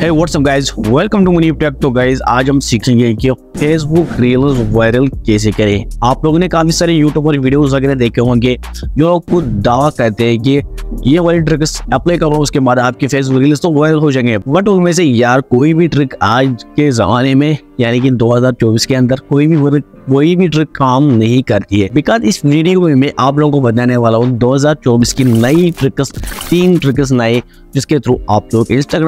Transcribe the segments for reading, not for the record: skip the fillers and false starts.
Hey WhatsApp guys, welcome to Munib tech. तो guys आज हम सीखेंगे कि फेसबुक रील्स वायरल कैसे करें। आप लोगों ने काफी सारे यूट्यूबर वीडियोस वगैरह देखे होंगे जो खुद दावा करते हैं कि ये वाली ट्रिक्स अप्लाई करो उसके बाद आपकी फेसबुक रील्स तो वायरल हो जाएंगे। बट उनमें से यार कोई भी ट्रिक आज के जमाने में यानी कि 2024 के अंदर कोई भी ट्रिक काम नहीं करती है। बिकॉज इस वीडियो में मैं आप लोगों को बताने वाला हूँ 2024 की नई ट्रिक्स, 3 ट्रिक्स नए जिसके थ्रू आप लोग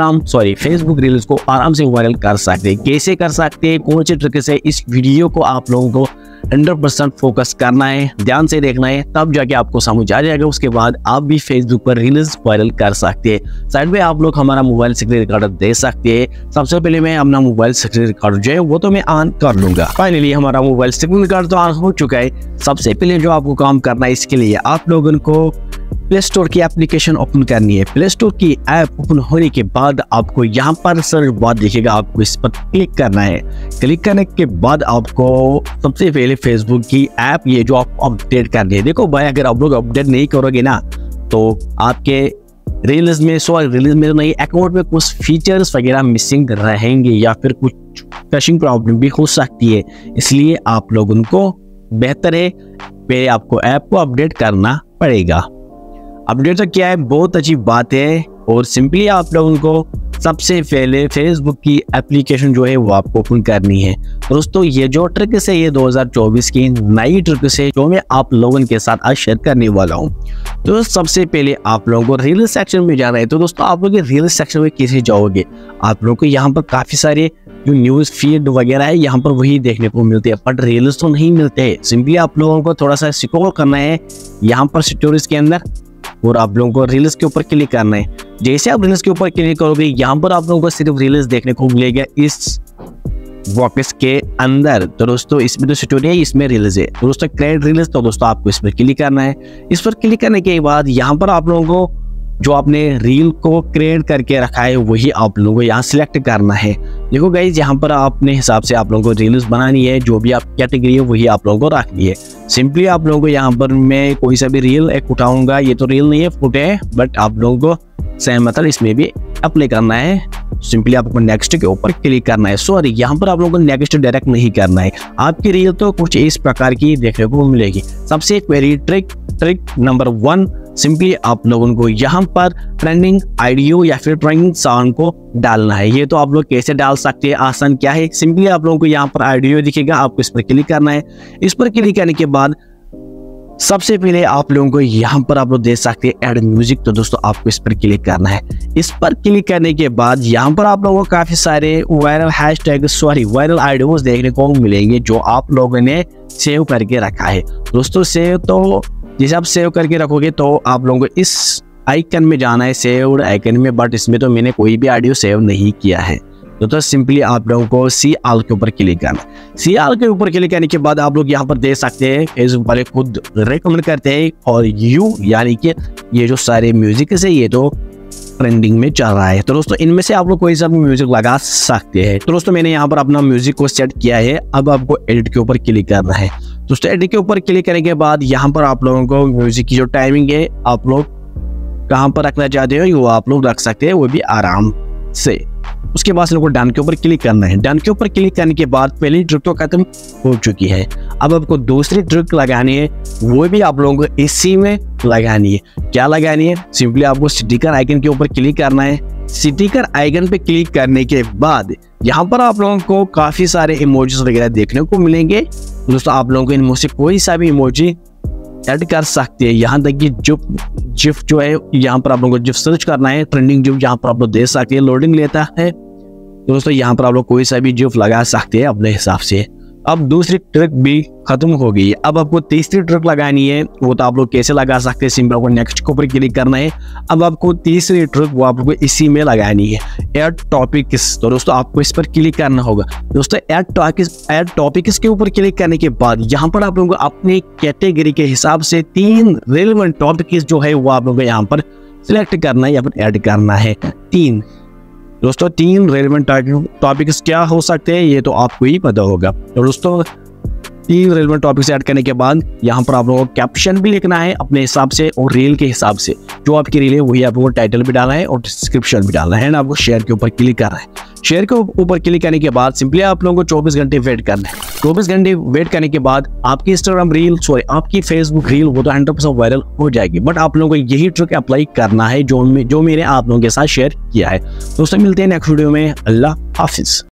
फेसबुक रील्स को आराम से वायरल कर सकते हैं। कैसे कर सकते हैं, कौन सी ट्रिक्स है, इस वीडियो को आप लोगों को 100% फोकस करना है, ध्यान से देखना है, तब जाके आपको समझ आ जाएगा। उसके बाद आप भी फेसबुक पर रील्स वायरल कर सकते हैं। साइड में आप लोग हमारा मोबाइल स्क्रीन रिकॉर्डर दे सकते हैं। सबसे पहले मैं अपना मोबाइल स्क्रीन रिकॉर्डर जो है वो तो मैं ऑन कर लूंगा। फाइनली हमारा मोबाइल स्क्रीन रिकॉर्डर तो ऑन हो चुका है। सबसे पहले जो आपको काम करना है, इसके लिए आप लोगों को प्ले स्टोर की एप्लीकेशन ओपन करनी है। प्ले स्टोर की ऐप ओपन होने के बाद आपको यहाँ पर सर्च बार दिखेगा, आपको इस पर क्लिक करना है। क्लिक करने के बाद आपको सबसे पहले फेसबुक की ऐप ये जो आप अपडेट करनी है। देखो भाई, अगर आप लोग अपडेट नहीं करोगे ना तो आपके रील्स में नई अकाउंट में कुछ फीचर्स वगैरह मिसिंग रहेंगे या फिर कुछ कैशिंग प्रॉब्लम भी हो सकती है। इसलिए आप लोगों को बेहतर है पहले आपको ऐप को अपडेट करना पड़ेगा। अपडेट तो क्या है, बहुत अच्छी बात है। और सिंपली आप लोगों को सबसे पहले फेसबुक की एप्लीकेशन जो है वो आपको ओपन करनी है। दोस्तों ये जो ट्रिक्स है ये 2024 की नई ट्रिक्स है जो मैं आप लोगों के साथ आज शेयर करने वाला हूँ। तो सबसे पहले आप लोगों को रील सेक्शन में जाना है। तो दोस्तों आप लोग रील सेक्शन में कैसे जाओगे, आप लोगों को यहाँ पर काफी सारे जो न्यूज फीड वगैरह है यहाँ पर वही देखने को मिलते हैं, बट रील्स तो नहीं मिलते हैं। सिंपली आप लोगों को थोड़ा सा स्क्रॉल करना है यहाँ पर स्टोरीज के अंदर और आप लोगों को रील्स के ऊपर क्लिक करना है। जैसे आप रील्स के ऊपर क्लिक करोगे यहाँ पर आप लोगों को सिर्फ रील्स देखने को मिलेगा इस बॉक्स के अंदर। तो दोस्तों इसमें तो स्टोरी है, इसमें रील्स है। तो दोस्तों क्रिएट रील्स, तो दोस्तों आपको इस पर क्लिक करना है। इस पर क्लिक करने के बाद यहाँ पर आप लोगों को जो आपने रील को क्रिएट करके रखा है वही आप लोगों को यहाँ सिलेक्ट करना है। देखो गाइज, यहाँ पर अपने हिसाब से आप लोगों को रील्स बनानी है, जो भी आप कैटेगरी है वही आप लोगों को रखनी है। सिंपली आप लोगों को यहाँ पर मैं कोई सा भी रील एक उठाऊंगा, ये तो रील नहीं है, फोटो है, बट आप लोगों को सेम मतलब इसमें भी अप्लाई करना है। सिंपली आपको नेक्स्ट के ऊपर क्लिक करना है। सॉरी, यहाँ पर आप लोगों को नेक्स्ट डायरेक्ट नहीं करना है। आपकी रील तो कुछ इस प्रकार की देखने को मिलेगी। सबसे पहली ट्रिक नंबर 1, सिंपली आप लोगों को यहाँ पर ट्रेंडिंग ऑडियो या फिर ट्रेंडिंग साउंड को डालना है। ये तो आप लोग कैसे डाल सकते हैं, आसान क्या है। सिंपली आप लोगों को यहाँ पर ऑडियो दिखेगा, आपको इस पर क्लिक करना है। इस पर क्लिक करने के बाद सबसे पहले आप लोगों को यहाँ पर आप लोग देख सकते हैं ऐड म्यूजिक। तो दोस्तों आपको इस पर क्लिक करना है। इस पर क्लिक करने के बाद यहाँ पर आप लोगों को काफी सारे वायरल ऑडियोज देखने को मिलेंगे जो आप लोगों ने सेव करके रखा है। दोस्तों सेव तो जैसे आप सेव करके रखोगे तो आप लोगों को इस आइकन में जाना है, सेव्ड आइकन में, बट इसमें तो मैंने कोई भी ऑडियो सेव नहीं किया है। तो सिंपली आप लोगों को सी ऑल के ऊपर क्लिक करना है। सी ऑल के ऊपर क्लिक करने के बाद आप लोग यहाँ पर देख सकते हैं फेसबुक वाले खुद रेकमेंड करते हैं और यू यानी कि ये जो सारे म्यूजिक है ये तो ट्रेंडिंग में चल रहा है। तो दोस्तों इनमें से आप लोग कोई सा भी म्यूजिक लगा सकते हैं। तो दोस्तों मैंने यहाँ पर अपना म्यूजिक को सेट किया है। अब आपको एडिट के ऊपर क्लिक करना है। दोस्तों एडिट के ऊपर क्लिक करने के बाद यहाँ पर आप लोगों को म्यूजिक की जो टाइमिंग है आप लोग कहाँ पर रखना चाहते हो वो आप लोग रख सकते हैं, वो भी आराम से। उसके बाद लोगों को डन के ऊपर क्लिक करना है। डन के ऊपर क्लिक करने के बाद पहली ट्रिक तो खत्म हो चुकी है। अब आपको दूसरी ट्रिक लगानी है, वो भी आप लोगों को इसी में लगानी है। क्या लगानी है, सिंपली आपको स्टिकर आइकन के ऊपर क्लिक करना है। स्टिकर आइकन पे क्लिक करने के बाद यहाँ पर आप लोगों को काफी सारे इमोजीज वगैरह देखने को मिलेंगे। दोस्तों आप लोगों को इनमें से कोई सा भी इमोजी ऐड कर सकते हैं। यहाँ तक कि जिफ जो है यहाँ पर आप लोगों को जिफ सर्च करना है, ट्रेंडिंग जिफ यहाँ पर आप लोग देख सकते हैं, लोडिंग लेता है। दोस्तों यहाँ पर आप लोग कोई सा भी जिफ लगा सकते हैं अपने हिसाब से। अब दूसरी ट्रिक भी खत्म हो गई है। अब आपको तीसरी ट्रिक लगानी है, वो तो आप लोग कैसे लगा सकते हैं, सिंपल आपको नेक्स्ट के ऊपर क्लिक करना है। अब आपको तीसरी ट्रिक वो आपको इसी में लगानी है, ऐड टॉपिक्स। तो दोस्तों आपको इस पर क्लिक करना होगा। दोस्तों ऐड टॉपिक्स के ऊपर क्लिक करने के बाद यहाँ पर आप लोगों को अपनी कैटेगरी के हिसाब से 3 रेलेवेंट टॉपिक्स जो है वो आप लोगों को यहाँ पर सिलेक्ट करना है या फिर ऐड करना है। 3 दोस्तों 3 रेलेवेंट टॉपिक्स क्या हो सकते हैं ये तो आपको ही पता होगा। तो दोस्तों 3 रेलेवेंट टॉपिक्स ऐड करने के बाद यहाँ पर आप लोगों को कैप्शन भी लिखना है अपने हिसाब से और रील के हिसाब से। जो आपकी रील है वही आपको टाइटल भी डालना है और डिस्क्रिप्शन भी डालना है ना। आपको शेयर के ऊपर क्लिक करना है। शेयर के ऊपर क्लिक करने के बाद सिंपली आप लोगों को 24 घंटे वेट करना है। 24 घंटे वेट करने के बाद आपकी इंस्टाग्राम रील आपकी फेसबुक रील वो तो 100% वायरल हो जाएगी। बट आप लोगों को यही ट्रिक अप्लाई करना है जो मैंने आप लोगों के साथ शेयर किया है। दोस्तों मिलते हैं नेक्स्ट वीडियो में। अल्लाह हाफिज।